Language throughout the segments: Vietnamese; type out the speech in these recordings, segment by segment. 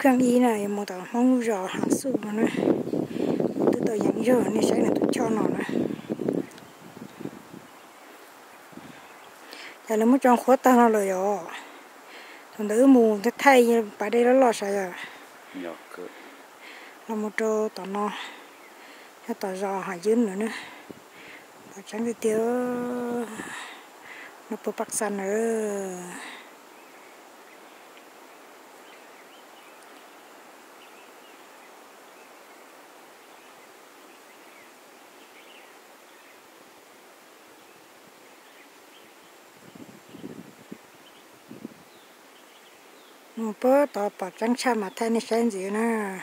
khăn y này một tờ mong giò hạt su mà nó từ tờ dạng giò này sẽ là tụi cho nó nè giờ là mới cho khóa ta nó rồi rồi thằng đứa mù thế thay bà đây nó lo sao à là một trâu tao nó cái tao giò hạt dứa nữa bà trắng cái tiêu nó bự bạc xanh nữa một bữa tao bà trắng cha mà thay này xem gì nè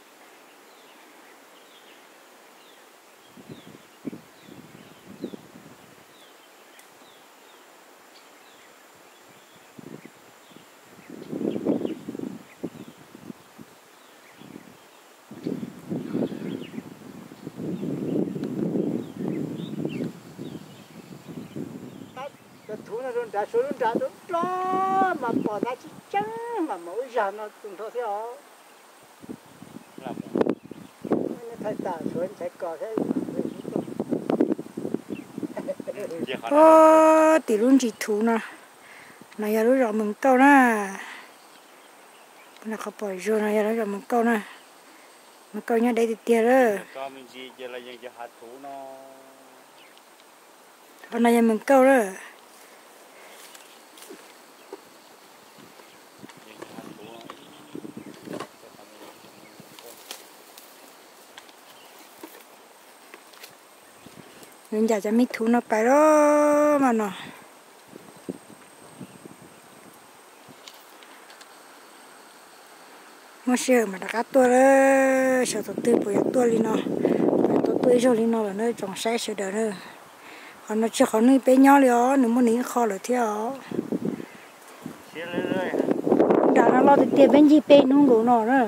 đã xuống đã đúng đó mà bỏ ra chỉ trắng mà mỗi giờ nó cũng thôi theo thay tả xuống chạy cò thế ô tỷ luôn chỉ thú nè này giờ lúc rồi mình câu nè là không bỏ rồi này giờ lúc rồi mình câu nè mình câu nhá đây thì tiền đó mình chỉ là những cái hạt thú nó hôm nay giờ mình câu đó mình giờ cho mình thú nó phải đó mà nó mua sữa mà đã cá tua đó sữa tổ tư bồi tua đi nó tổ tư rồi đi nó là nơi trồng sai sữa đỡ nữa còn nó chưa có nơi bé nhỏ nữa nếu muốn nín kho là theo đã nó lo tiền bên gì bé nó ngủ nó nữa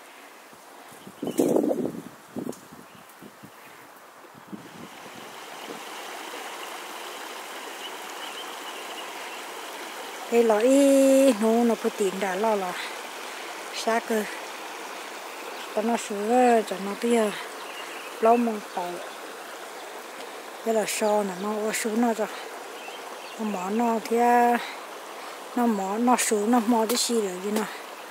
đây là ý nó có tiền đã lo là xa cơ còn nó sửa cho nó tia lâu mong tàu đây là so nè nó xuống nó rồi nó mỏ nó thì nó mỏ nó xuống nó mỏ cái gì rồi gì nè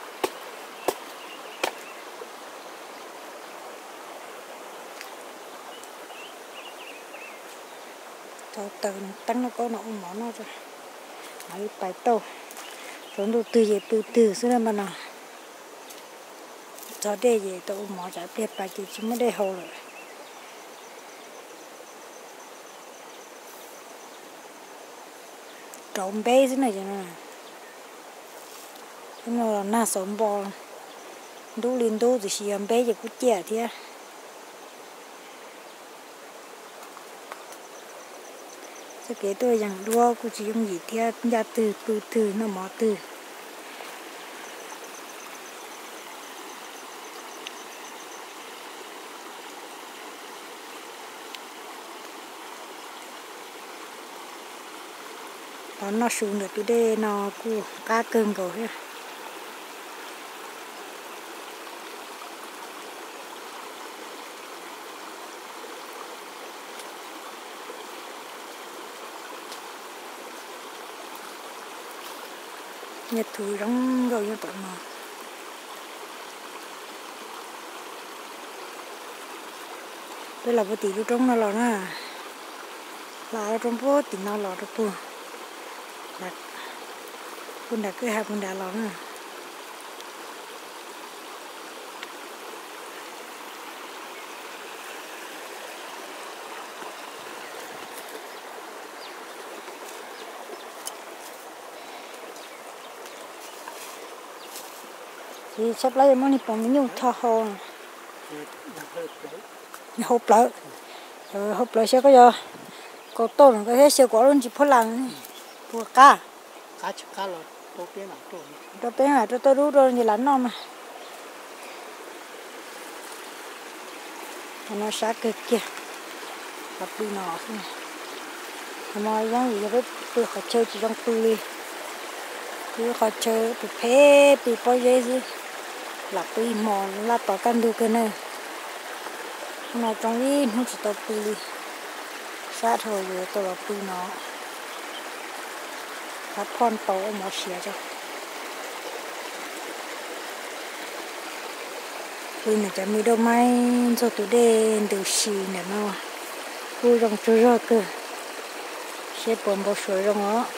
từ tăng nó có nó mỏ nó rồi ấy bài tàu rồi đầu tư gì từ xưa mà nào cho đây gì tàu mỏ trả tiền bài chỉ mới đây hầu rồi trộn bé thế này cho nó là na sống bò đu lên đu thì chỉ bé thì cũng trẻ thế cái kế tôi rằng đua cũng chỉ dùng gì thế ra từ nó mỏ từ nó xuống được từ đây nó cũng cá cơm rồi nhật thủy rong rồi như vậy mà đây là một tỷ lúc trong nó lò nè là trong phố tỷ nó lò được bùa bùn đã cứ hai bùn đã lò nè thì sắp lấy món này bằng nhiều thò hồ hộp lợ hộp lợ sẽ có giờ có tôm có thể sẽ có luôn chỉ phô lăng bùa cá cá là tôi bé là tôi rú rồi như là nó mà nó sát cực kia gặp đi nọ mà giống gì vậy tôi khó chơi chỉ trong tôi đi tôi khó chơi bị phê bị bao giờ gì là bì mò là tỏ căn được cái này nó trong đi nó chỉ tao bì sát thôi rồi tao là bì nó nó phun tàu mò xìa cho bì này chả mi đâu mai cho tụi đen đều xì nữa nó vui rong chơi rồi cơ sẽ bồn bò sôi rong á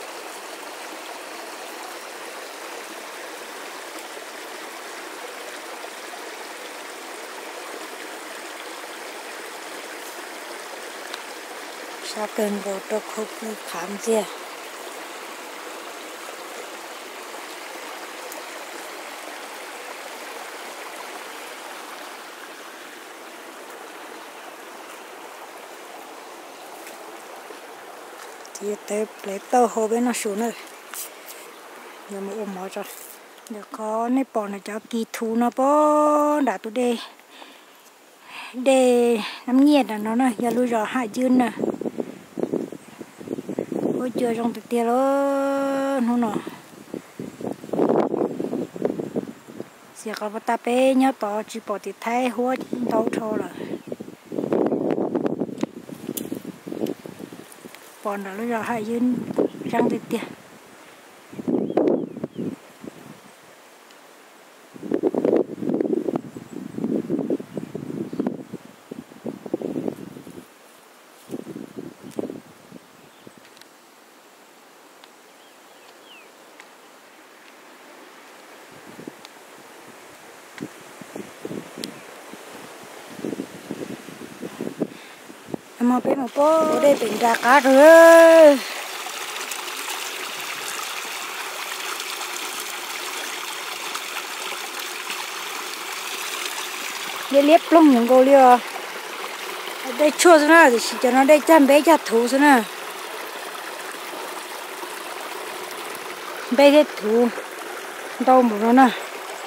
sa cơn bộ trọc khúc khám gì thì tới lấy tàu hồ bên nó xuống rồi giờ mới ôm nó cho được có nếp bò này cho kỳ thú nó bó đã tụi để nắm nhiệt là nó này giờ lui rõ hại dươn nè ôi chưa trong thực tiệt luôn nó sẽ có bắt ta bé nhớ tỏ chỉ bỏ thì thay hoa đâu thôi rồi còn là lui rõ hại dươn trong thực tiệt mà bé mà bố đây bình ra cá rồi để liếp lông những cô liều đây chua thế nào thì chỉ cho nó đây chăm bé chặt thú thế nào bé hết thú đâu một nó nè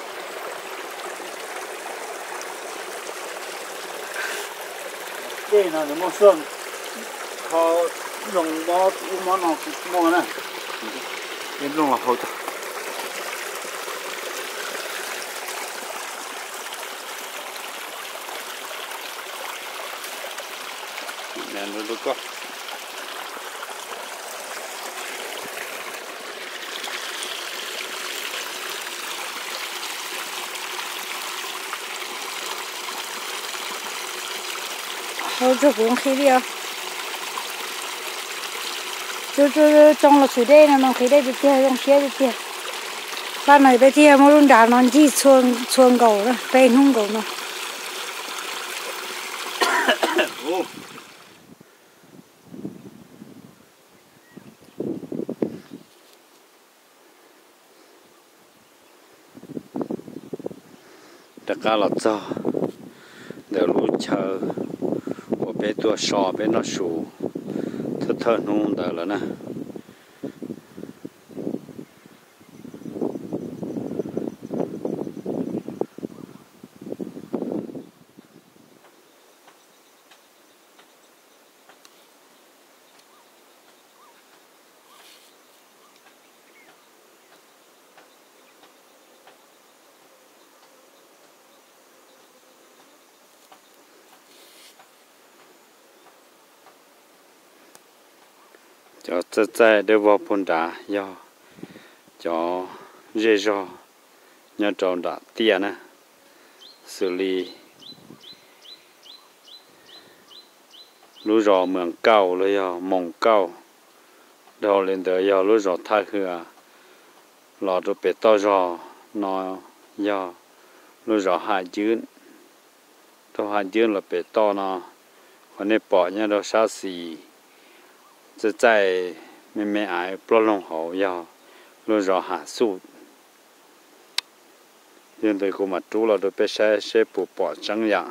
đây là nó xuân họ dùng bó nó mò nè đến luôn là hậu cho nè nó được có rồi chụp cũng khí đi à chú trong là suy đây này mà khí đây bị tia trong xe bị tia sau này bị tia mà luôn đã nó chỉ xuông gầu đó bên không gầu nó tất cả là cho để lũ chờ của bé tua sò bé nó sù thơ nung đó là nè cho chạy để vào bồn đá do cho dễ dò nhớ tròn đã tiền nè xử lý lúa rò mường cao rồi do mồng cao đầu lên tới do lúa rò thay hừa lò đồ bể to rò nó do lúa rò hai dướn to hai dướn là bể to nó còn nếu bỏ nhá đồ sao xìจะใจไม่อายปลดลงหอยาวรู้รอหาสูตรยังโดยกูมาจูเราโดยไปใช้ปูปอจังอย่าง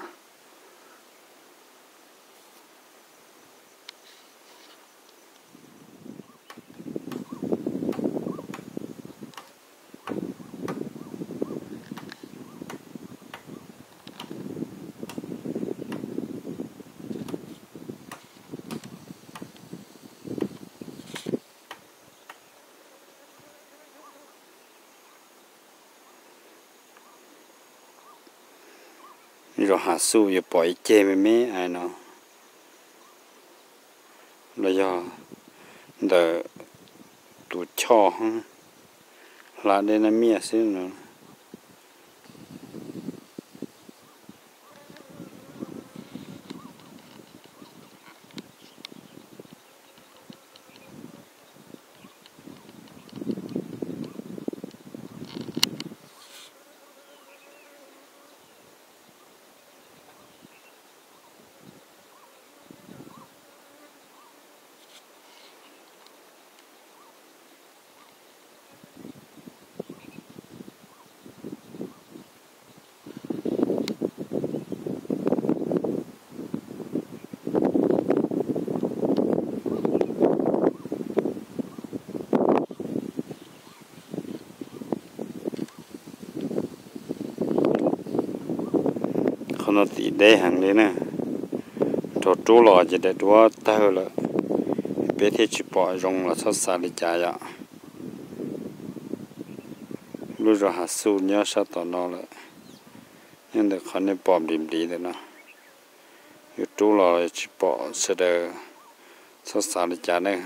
rồi hạ su rồi bỏ chê mấy ai nó là do đỡ tụ cho là đây là mía xí nữa nó tỉ đế hàng đấy nè cho chú lò chỉ để đua tao là bé thì chỉ bỏ rong là sao xa đi chạy ạ lúc rồi hạt su nhớ sao tao nó lại nhưng được khó nên bỏ điểm đi đấy nó chú lò chỉ bỏ sẽ được sao xa đi chạy này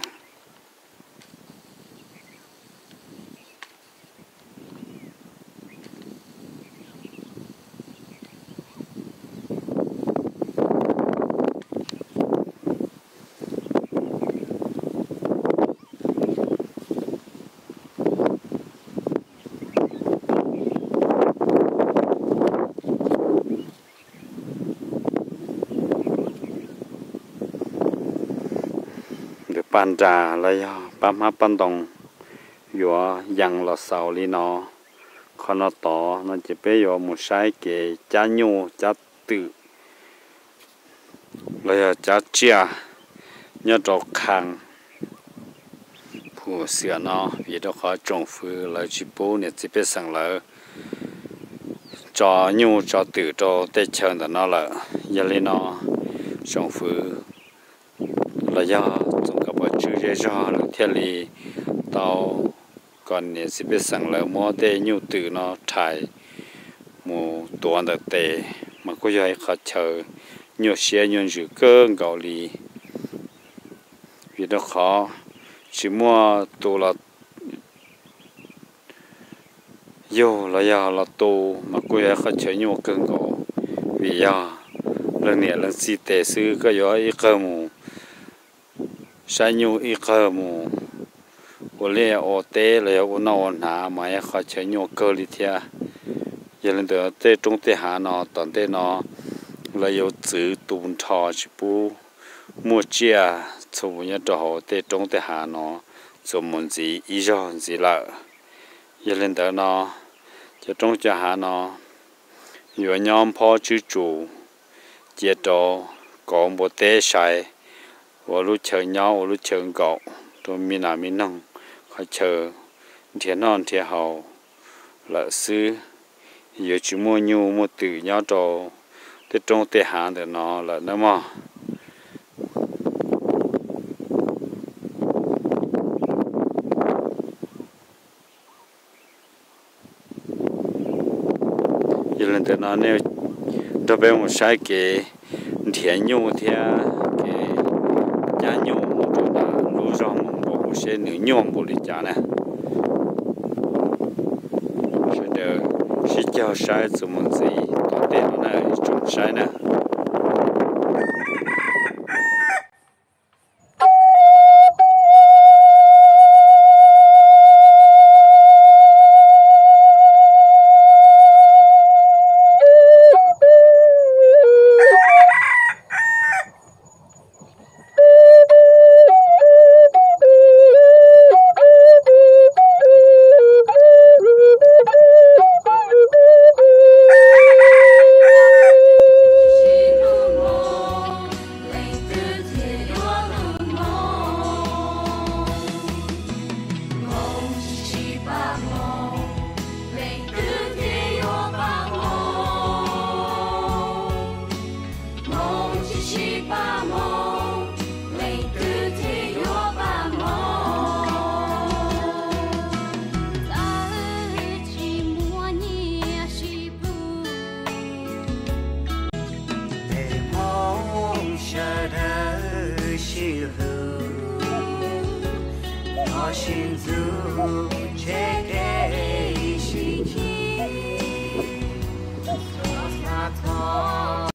bàn trà lấy bám hấp bàn đồng vừa dặn là sầu li nó còn nó to nó chỉ biết vừa một sai cái chả nhu chả tự lấy chả chia nhớ trâu khang phù sửa nó vì đó khó trồng phù lấy chỉ bố này chỉ biết sang lấy cho nhu cho tự cho tết chơi đó nó là giờ li nó trồng phù là do chú dễ cho là thiên lý tao còn nếu sẽ biết rằng là mua tê nhu từ nó thay mua tuần được tê mà có ai khó chờ nhiều xe nhiều chữ cơ gạo lì vì đó khó chỉ mua tù là vô là tù mà có ai khó chờ nhiều cơ gạo vì do lần này lần si tê sư có ai cơ mù sai nhu ít cơ mù, ô lê ô tê lê ô nâu nà mà khó chơi nhu cơ li thia, giờ lên đó tê trong tê hà nó tận tê nó là yêu chữ tụng thọ chỉ bu mua chia cho nhớ cho tê trong tê hà nó cho muốn gì ý cho gì lợ, giờ lên đó nó cho trong tê hà nó yêu nhóm phò chữ chủ, chia cho có một tê sai我路chờ nhau我路chờ cậu tôi mình làm mình nông phải chờ thiên non thiên hậu là sư giờ chỉ mua nhu mua tự nhau cho cái trong tệ hàng thì nó là nó mà giờ lên thì nó nếu đặc biệt một sai cái thiên nhu thiên nhà nhung một chỗ là lúa rong một xe nữ nhung một lịch trả nè, sẽ được sẽ cho sai cho mình gì, có thể là trồng sai nè. 心足切给